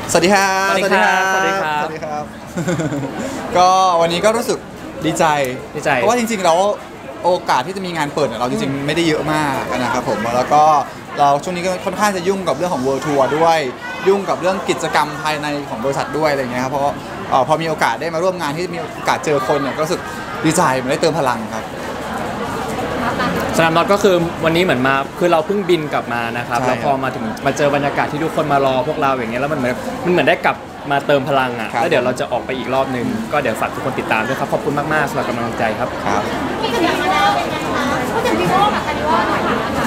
สวัสดีครับสวัสดีครับสวัสดีครับสวัสดีครับ ก็วันนี้ก็รู้สึกดีใจเพราะว่าจริงๆแล้วโอกาสที่จะมีงานเปิดเราจริงๆไม่ได้เยอะมากนะครับผมแล้วก็เราช่วงนี้ก็ค่อนข้างจะยุ่งกับเรื่องของ World Tour ด้วยยุ่งกับเรื่องกิจกรรมภายในของบริษัทด้วยอะไรเงี้ยครับเพราะพอมีโอกาสได้มาร่วมงานที่มีโอกาสเจอคนเนี่ยก็รู้สึกดีใจมันได้เติมพลังครับสำหรับน็อตก็คือวันนี้เหมือนมาคือเราเพิ่งบินกลับมานะครับแล้วพอมาถึงมาเจอบรรยากาศที่ทุกคนมารอพวกเราอย่างเงี้ยแล้วมันเหมือนได้กลับมาเติมพลังอ่ะแล้วเดี๋ยวเราจะออกไปอีกรอบนึงก็เดี๋ยวฝากทุกคนติดตามด้วยครับขอบคุณมากๆสำหรับกำลังใจครับพี่ถึงมาแล้วเป็นไงคะพูดถึงวิโว่กับคาริโว่หน่อยค่ะ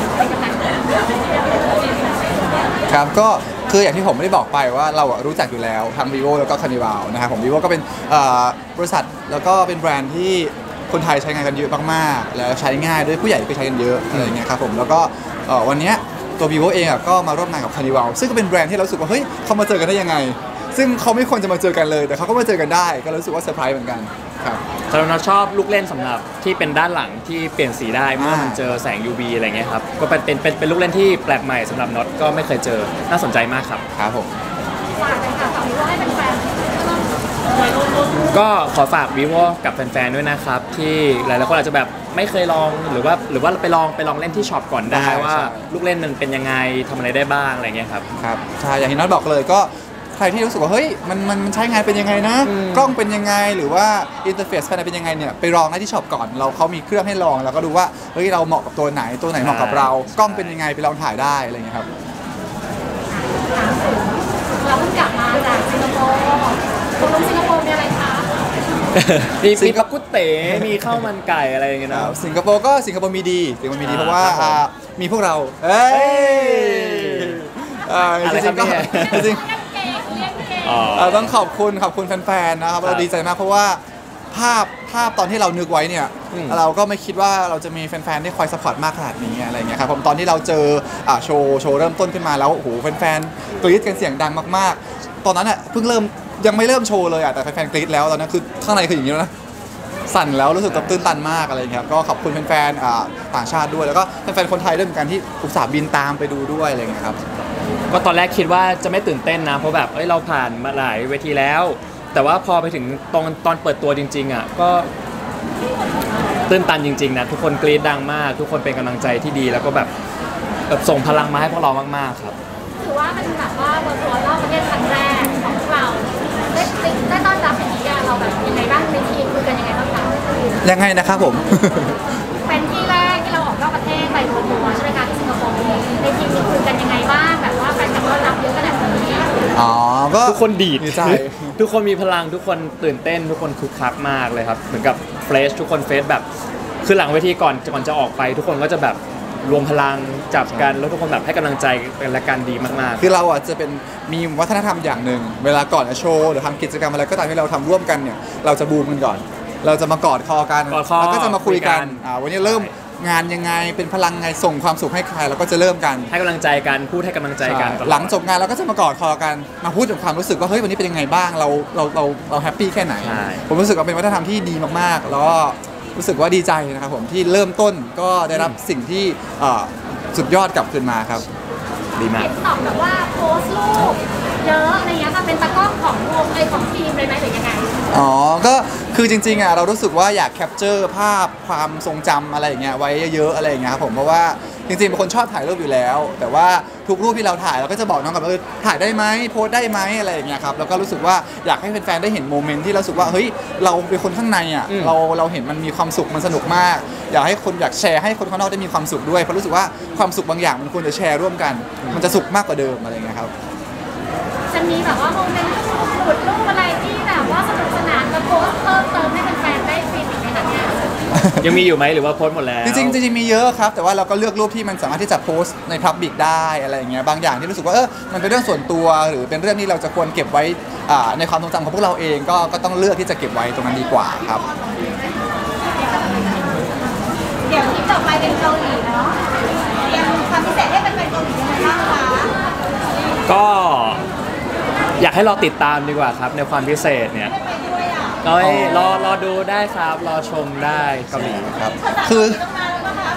ครับก็คืออย่างที่ผมไม่ได้บอกไปว่าเรารู้จักอยู่แล้วทั้ง vivo แล้วก็ Carnival นะครับผม vivo ก็เป็นบริษัทแล้วก็เป็นแบรนด์ที่คนไทยใช้งานกันเยอะมากๆแล้วใช้ง่ายด้วยผู้ใหญ่ก็ใช้กันเยอะอะไรอย่างเงี้ยครับผมแล้วก็วันนี้ตัว vivo เองก็มาร่วมงานกับ Carnival ซึ่งก็เป็นแบรนด์ที่เรารู้สึกว่าเฮ้ยเขามาเจอกันได้ยังไงซึ่งเขาไม่ควรจะมาเจอกันเลยแต่เขาก็มาเจอกันได้ก็รู้สึกว่าเซอร์ไพรส์เหมือนกันครับสำหรับน็อตชอบลูกเล่นสำหรับที่เป็นด้านหลังที่เปลี่ยนสีได้เมื่อมันเจอแสง UV อะไรเงี้ยครับก็เป็นลูกเล่นที่แปลกใหม่สำหรับน็อตก็ไม่เคยเจอน่าสนใจมากครับครับผมฝากเลยค่ะฝากวิโว่ให้เป็นแฟนก็ขอฝาก vivo กับแฟนๆด้วยนะครับที่หลายๆคนอาจจะแบบไม่เคยลองหรือว่าไปลองเล่นที่ช็อปก่อนได้ว่าลูกเล่นมันเป็นยังไงทำอะไรได้บ้างอะไรเงี้ยครับครับใช่อย่างที่น็อตบอกเลยก็ใครที่รู้สึกว่าเฮ้ยมันใช้งานเป็นยังไงนะกล้องเป็นยังไงหรือว่าอินเทอร์เฟซภายในเป็นยังไงเนี่ยไปลองได้ที่ช็อปก่อนเขามีเครื่องให้ลองแล้วก็ดูว่าเฮ้ยเราเหมาะกับตัวไหนเหมาะกับเรากล้องเป็นยังไงไปลองถ่ายได้อะไรเงี้ยครับเราเพิ่งกลับมาจากสิงคโปร์ตกลงสิงคโปร์มีอะไรคะมีปักกุเต๋มีข้าวมันไก่อะไรอย่างเงี้ยนะสิงคโปร์มีดีเพราะว่ามีพวกเราอะไรครับเนี่ยจริงต้องขอบคุณแฟนๆนะครับเราดีใจมากเพราะว่าภาพตอนที่เรานึกไว้เนี่ยเราก็ไม่คิดว่าเราจะมีแฟนๆที่คอยซัพพอร์ตมากขนาดนี้อะไรเงี้ยครับผมตอนที่เราเจอโชว์เริ่มต้นขึ้นมาแล้วโอ้โหแฟนๆกรี๊ดกันเสียงดังมากๆตอนนั้นอ่ะเพิ่งยังไม่เริ่มโชว์เลยแต่แฟนๆกรี๊ดแล้วตอนนั้นคือข้างในคืออย่างนี้แล้วนะสั่นแล้วรู้สึกตื้นตันมากอะไรเงี้ยก็ขอบคุณแฟนๆต่างชาติด้วยแล้วก็แฟนๆคนไทยด้วยเหมือนกันที่อุตส่าห์บินตามไปดูด้วยอะไรเงี้ยครับก็ตอนแรกคิดว่าจะไม่ตื่นเต้นนะเพราะแบบเราผ่านมาหลายเวทีแล้วแต่ว่าพอไปถึงตอนเปิดตัวจริงๆก็ตื้นตันจริงๆนะทุกคนกรี๊ดดังมากทุกคนเป็นกำลังใจที่ดีแล้วก็แบบส่งพลังมาให้พวกเรามากๆครับถือว่าเป็นแบบว่าเปิดตัวรอบประเทศครั้งแรกของพวกเราได้ต้อนรับอย่างนี้เราแบบยังไงบ้างในทีมคุยกันยังไงบ้างคะยังไงนะครับผมเป็นที่แรกที่เราออกนอกประเทศไปทัวร์ใช่ไหมคะที่สิงคโปร์ในทีมมีคุยกันยังไงบ้างแบบว่าแฟนคลับต้อนรับเยอะขนาดนี้ก็ทุกคนดีดทุกคนมีพลังทุกคนตื่นเต้นทุกคนคึกคักมากเลยครับเหมือนกับเฟรชทุกคนเฟรชแบบคือหลังเวทีก่อนจะออกไปทุกคนก็จะแบบรวมพลังจับกันแล้วทุกคนแบบให้กำลังใจกันและกันดีมากๆคือเราจะเป็นมีวัฒนธรรมอย่างหนึ่งเวลาก่อนจะโชว์หรือทำกิจกรรมอะไรก็ตามที่เราทำร่วมกันเนี่ยเราจะบูมกันก่อนเราจะมากอดคอกันแล้วก็จะมาคุยกันวันนี้เริ่มงานยังไงเป็นพลังไงส่งความสุขให้ใครเราก็จะเริ่มกันให้กำลังใจกันพูดให้กำลังใจกันหลังจบงานเราก็จะมากอดคอกันมาพูดถึงความรู้สึกว่าเฮ้ยวันนี้เป็นยังไงบ้างเราแฮปปี้แค่ไหนผมรู้สึกว่าเป็นวัฒนธรรมที่ดีมากๆแล้วก็รู้สึกว่าดีใจนะครับผมที่เริ่มต้นก็ได้รับสิ่งที่สุดยอดกลับคืนมาครับดีมากตอบแบบว่าโพสต์รูปเยอะอะไรเงี้ยค่ะเป็นตะก้อของวงของทีมเลยไหมหรือยังไงก็คือจริงๆเรารู้สึกว่าอยากแคปเจอร์ภาพความทรงจำอะไรอย่างเงี้ยไว้เยอะๆอะไรอย่างเงี้ยครับผมเพราะว่าจริงๆเป็นคนชอบถ่ายรูปอยู่แล้วแต่ว่าทุกรูปที่เราถ่ายเราก็จะบอกน้องกับถ่ายได้ไหมโพสได้ไหมอะไรอย่างเงี้ยครับแล้วก็รู้สึกว่าอยากให้แฟนๆได้เห็นโมเมนต์ที่เราสึกว่าเฮ้ยเราเป็นคนข้างในเราเห็นมันมีความสุขมันสนุกมากอยากแชร์ให้คนข้างนอกได้มีความสุขด้วยเพราะรู้สึกว่าความสุขบางอย่างมันควรจะแชร์ร่วมกันมันจะสุขมากกว่าเดิมอะไรอย่างเงี้ยครับจะมีแบบว่าโมเมนต์รูปอะไรที่แบบว่าสนุกสนานกับโพสเพิ่มเติมให้แฟนๆได้ฟินอีกไหมคะเนี่ยยังมีอยู่ไหมหรือว่าโพสหมดแล้วจริงมีเยอะครับแต่ว่าเราก็เลือกรูปที่มันสามารถที่จะโพสในพับบิกได้อะไรอย่างเงี้ยบางอย่างที่รู้สึกว่ามันเป็นเรื่องส่วนตัวหรือเป็นเรื่องที่เราจะควรเก็บไว้ในความทรงจำของพวกเราเองก็ต้องเลือกที่จะเก็บไว้ตรงนั้นดีกว่าครับเดี๋ยวคลิปต่อไปเป็นเกาหลีเนาะยังความพิเศษให้เป็นเกาหลียังไงบ้างคะก็อยากให้เราติดตามดีกว่าครับในความพิเศษเนี่ยก็รอดูได้ครับรอชมได้เกาหลีครับคือ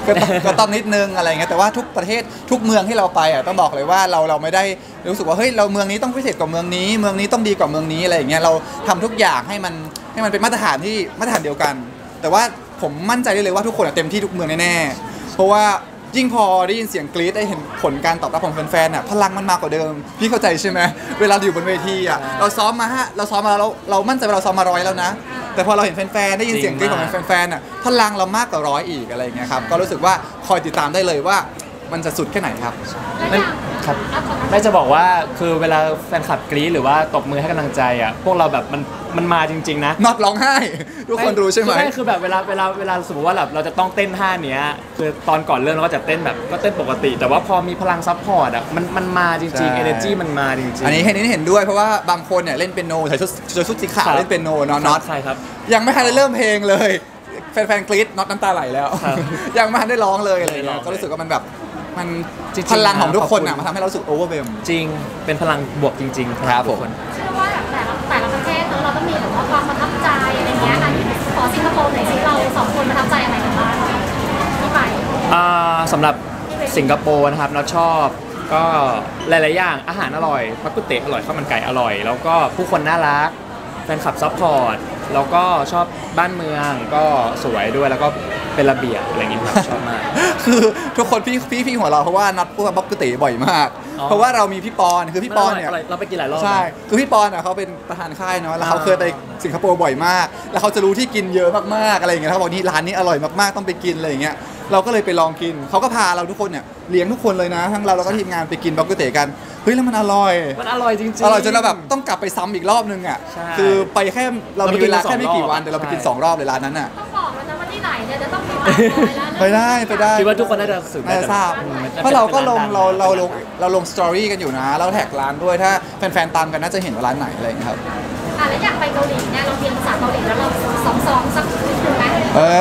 ก็ต้องนิดนึงอะไรเงี้ยแต่ว่าทุกประเทศทุกเมืองที่เราไปต้องบอกเลยว่าเราไม่ได้รู้สึกว่าเฮ้ยเราเมืองนี้ต้องพิเศษกว่าเมืองนี้ต้องดีกว่าเมืองนี้อะไรอย่างเงี้ยเราทำทุกอย่างให้มันเป็นมาตรฐานเดียวกัน แต่ว่าผมมั่นใจได้เลยว่าทุกคนเต็มที่ทุกเมืองแน่ๆเพราะว่ายิ่งพอได้ยินเสียงกรี๊ดได้เห็นผลการตอบรับของแฟนๆพลังมันมากกว่าเดิมพี่เข้าใจใช่ไหมเวลาอยู่บนเวทีเราซ้อมมาเรามั่นใจว่าเราซ้อมมา100แล้วนะแต่พอเราเห็นแฟนๆได้ยินเสียงกรี๊ดของแฟนๆพลังเรามากกว่า100อีกอะไรอย่างเงี้ยครับก็รู้สึกว่าคอยติดตามได้เลยว่ามันจะสุดแค่ไหนครับครับแม่จะบอกว่าคือเวลาแฟนคลับกรี๊ดหรือว่าตบมือให้กำลังใจพวกเราแบบมันมาจริงๆนะน็อตร้องไห้ทุกคนรู้ใช่ไหมคือแบบเวลาสมมติว่าแบบเราจะต้องเต้นท่าเนี้ยคือตอนก่อนเริ่มเราก็จะเต้นแบบก็เต้นปกติ แต่ว่าพอมีพลังซัพพอร์ตมันมาจริงๆ energy มันมาจริงๆอันนี้เห็นด้วยเพราะว่าบางคนเนี่ยเล่นเปียโนใส่ชุดสีขาวเล่นเปียโนน็อตใช่ครับยังไม่ทันได้เริ่มเพลงเลยแฟนๆกรี๊ดน็อตน้ำตาไหลแล้วยังไม่ทันได้ร้องเลยอะไรเงี้ยก็รู้สึกว่ามันแบบมันพลังของทุกคนมันทำให้เราสึกโอเวอร์เวลจริงเป็นพลังบวกจริงๆครับผมเชื่อว่าแบบแต่ละประเทศเราต้องมีแบบว่าความประทับใจอะไรเงี้ยอันนี้ขอสิงคโปร์หน่อยสิเรา2คนประทับใจอะไรกันบ้างที่ไปสำหรับสิงคโปร์นะครับเราชอบก็หลายๆอย่างอาหารอร่อยมักกุเตะอร่อยข้าวมันไก่อร่อยแล้วก็ผู้คนน่ารักแฟนคลับซัพพอร์ตแล้วก็ชอบบ้านเมืองก็สวยด้วยแล้วก็เป็นระเบียบอะไรอย่างเงี้ยชอบมากคือทุกคนพี่หัวเราเพราะว่านัดพูดบักกุเต๋บ่อยมากเพราะว่าเรามีพี่ปอนคือพี่ปอนเนี่ยเราไปกินหลายรอบใช่คือพี่ปอนเขาเป็นประธานค่ายเนาะแล้วเขาเคยไปสิงคโปร์บ่อยมากแล้วเขาจะรู้ที่กินเยอะมากๆอะไรอย่างเงี้ยเขาบอกนี่ร้านนี้อร่อยมากๆต้องไปกินอะไรอย่างเงี้ยเราก็เลยไปลองกินเขาก็พาเราทุกคนเนี่ยเลี้ยงทุกคนเลยนะทั้งเราแล้วก็ทีมงานไปกินบักกุเต๋กันเฮ้ยแล้วมันอร่อยจริงๆอร่อยจนเราแบบต้องกลับไปซ้ำอีกรอบนึงคือไปแค่เรามีเวลาแค่ไม่กี่วันแต่เราไปกิน2รอบเลยร้านนั้นต้องบอกแล้วนะว่าที่ไหนเนี่ยจะต้องมีไปได้คิดว่าทุกคนน่าจะสืบได้ทราบเพราะเราก็เราลงสตอรี่กันอยู่นะเราแท็กร้านด้วยถ้าแฟนๆตามกันน่าจะเห็นว่าร้านไหนอะไรอย่างเงี้ยครับแล้วอยากไปเกาหลีเนี่ยเราเรียนภาษาเกาหลีแล้วเราซ้อมสักนิดนึงไหม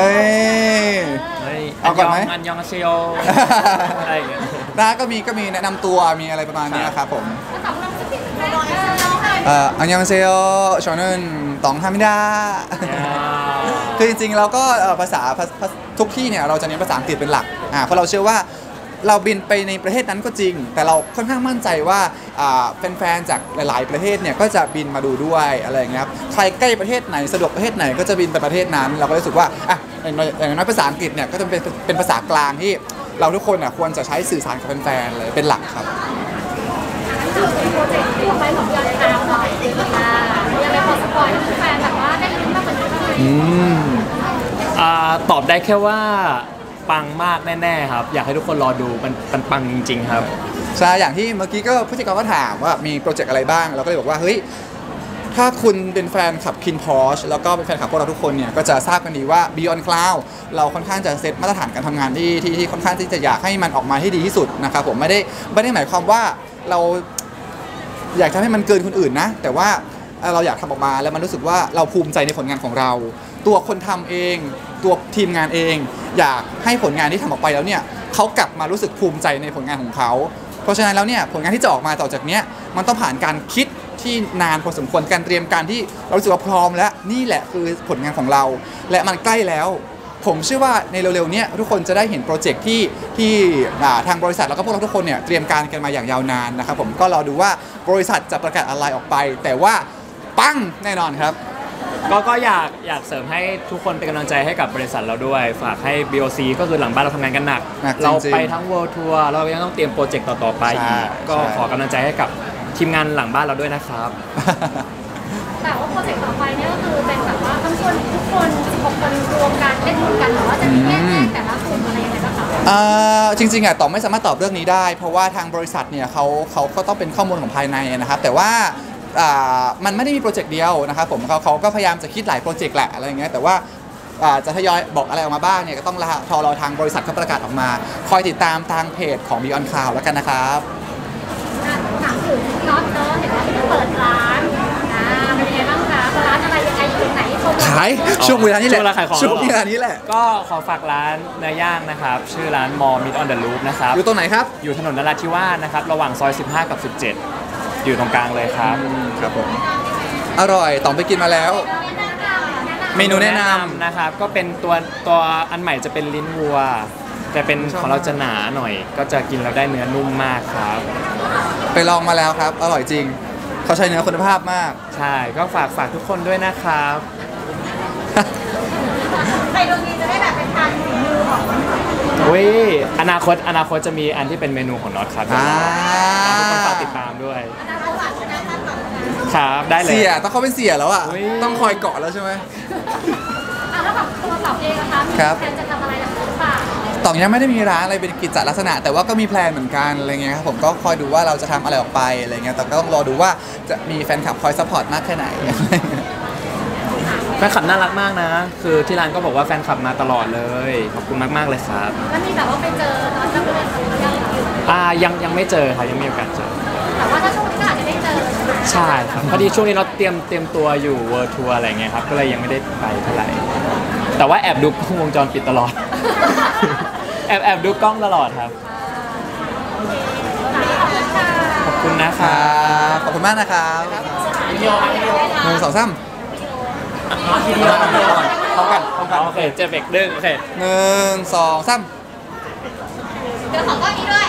เอาก่อนไหมอันยองอาเซโยอะไรอย่างเงี้ยก็มีแนะนำตัวมีอะไรประมาณนี้ครับผมอันยองอาเซโยชอนึนตองฮามิดาคือจริงๆเราก็ภาษาทุกที่เนี่ยเราจะเน้นภาษาอังกฤษเป็นหลักเพราะเราเชื่อว่าเราบินไปในประเทศนั้นก็จริงแต่เราค่อนข้างมั่นใจว่าแฟนๆจากหลายๆประเทศเนี่ยก็จะบินมาดูด้วยอะไรอย่างเงี้ยครับใครใกล้ประเทศไหนสะดวกประเทศไหนก็จะบินไปประเทศนั้นเราก็รู้สึกว่าอย่างน้อยภาษาอังกฤษเนี่ยก็จะเป็นภาษากลางที่เราทุกคนควรจะใช้สื่อสารกับแฟนๆเลยเป็นหลักครับคือโปรเจกต์ที่ไปของยอดคาวหน่อยยังไงพอสปอยล์แฟนแบบว่าได้รู้มากกว่านี้ไหมตอบได้แค่ว่าปังมากแน่ๆครับอยากให้ทุกคนรอดูมันปังจริงๆครับใช่อย่างที่เมื่อกี้ก็ผู้จัดการก็ถามว่ามีโปรเจกต์อะไรบ้างเราก็เลยบอกว่าเฮ้ยถ้าคุณเป็นแฟนคลับ Kin Porsche แล้วก็เป็นแฟนคลับพวกเราทุกคนเนี่ยก็จะทราบกันดีว่า Beyond Cloud เราค่อนข้างจะเซตมาตรฐานการทำงานที่ค่อนข้างที่จะอยากให้มันออกมาให้ดีที่สุดนะครับผมไม่ได้หมายความว่าเราอยากทำให้มันเกินคนอื่นนะแต่ว่าเราอยากทำออกมาแล้วมันรู้สึกว่าเราภูมิใจในผลงานของเราตัวคนทำเองตัวทีมงานเองอยากให้ผลงานที่ทำออกไปแล้วเนี่ยเขากลับมารู้สึกภูมิใจในผลงานของเขาเพราะฉะนั้นแล้วเนี่ยผลงานที่จะออกมาต่อจากเนี้ยมันต้องผ่านการคิดที่นานพอสมควรการเตรียมการที่เรารู้สึกว่าพร้อมแล้วนี่แหละคือผลงานของเราและมันใกล้แล้วผมเชื่อว่าในเร็วๆนี้ทุกคนจะได้เห็นโปรเจกต์ที่ทางบริษัทแล้วก็พวกเราทุกคนเนี่ยเตรียมการกันมาอย่างยาวนานนะครับผมก็รอดูว่าบริษัทจะประกาศอะไรออกไปแต่ว่าปังแน่นอนครับก็อยากเสริมให้ทุกคนเป็นกำลังใจให้กับบริษัทเราด้วยฝากให้ BOC ก็คือหลังบ้านเราทำงานกันหนักเราไปทั้ง World Tour เรายังต้องเตรียมโปรเจกต์ต่อๆไปอีกก็ขอกำลังใจให้กับทีมงานหลังบ้านเราด้วยนะครับแต่ว่าโปรเจกต์ต่อไปเนี่ยก็คือเป็นแบบว่าต้องชวนทุกคน16คนรวมกันเล่นร่วมกันหรือว่าจะมีแยกแต่ละกลุ่มอะไรยังไงบ้างคะจริงๆตอบไม่สามารถตอบเรื่องนี้ได้เพราะว่าทางบริษัทเนี่ยเขาก็ต้องเป็นข้อมูลของภายในนะครับแต่ว่ามันไม่ได้มีโปรเจกต์เดียวนะครับผมเขาก็พยายามจะคิดหลายโปรเจกต์แหละอะไรอย่างเงี้ยแต่ว่าจะทยอยบอกอะไรออกมาบ้างเนี่ยก็ต้องรอทางบริษัทเขาประกาศออกมาคอยติดตามทางเพจของ Beyond Cloud แล้วกันนะครับถามถึงน็อตเห็นว่าจะเปิดร้านเป็นยังไงบ้างคะร้านอะไรยังไงอยู่ไหนขายช่วงเวลานี้แหละช่วงเวลานี้แหละก็ขอฝากร้านเนื้อย่างนะครับชื่อร้านมอ Meat on the Loop นะครับอยู่ตรงไหนครับอยู่ถนนนราธิวาสนะครับระหว่างซอย15กับ17อยู่ตรงกลางเลยครับครับผมอร่อยต้องไปกินมาแล้วเมนูแนะนำนะครับก็เป็นตัวอันใหม่จะเป็นลิ้นวัวแต่เป็นของเราจะหนาหน่อย ก็จะกินแล้วได้เนื้อนุ่มมากครับไปลองมาแล้วครับ อร่อยจริง เขาใช้เนื้อคุณภาพมากใช่ก็ฝากทุกคนด้วยนะครับไปโรงเรียนจะได้แบบเป็นทานฝีมือของอุ้ยอนาคตจะมีอันที่เป็นเมนูของน็อตครับทุกคนฝากติดตามด้วยอนาคตอาจจะน่าคาดหวังนะครับได้เลยเสียต้องเขาเป็นเสียแล้วอ่ะอุ๊ยต้องคอยเกาะแล้วใช่ไหมแล้วกับตัวสาวเองนะคะมีครับแผนจะทำอะไรหรือเปล่าต่องยังไม่ได้มีร้านอะไรเป็นกิจลักษณะ แต่ว่าก็มีแพลนเหมือนกันอะไรเงี้ยครับผมก็คอยดูว่าเราจะทำอะไรออกไปอะไรเงี้ยแต่ก็ต้องรอดูว่าจะมีแฟนคลับคอยซัพพอร์ตมากแค่ไหนแฟนคลับน่ารักมากนะ คือที่ร้านก็บอกว่าแฟนคลับมาตลอดเลย ขอบคุณมากๆเลยครับแล้วมีแบบว่าไปเจอตอนจะไปเรียนหรือยังคะยังไม่เจอครับยังไม่มีโอกาสเจอแต่ว่าถ้าช่วงนี้ก็อาจจะได้เจอใช่ไหมใช่ครับพอดีช่วงนี้เราเตรียมตัวอยู่เวิร์ทัวร์อะไรเงี้ยครับก็เลยยังไม่ได้ไปเท่าไหร่แต่ว่าแอบดูกล้องวงจรปิดตลอด แอบดูกล้องตลอดครับขอบคุณค่ะขอบคุณนะคครัรับ บขอบคุณมากนะครับหนึ่งสองสามพร้อมกันโอเคเจอเบรกดึงโอเคหนึ่งสองสามเดี๋ยวขอก้อนนี้ด้วย